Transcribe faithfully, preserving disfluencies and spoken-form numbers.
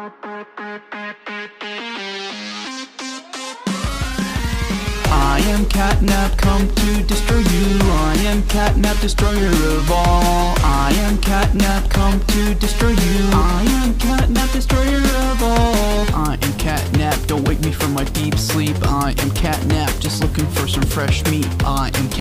I am Catnap, come to destroy you. I am Catnap, destroyer of all. I am Catnap, come to destroy you. I am Catnap, destroyer of all. I am Catnap, don't wake me from my deep sleep. I am Catnap, just looking for some fresh meat. I am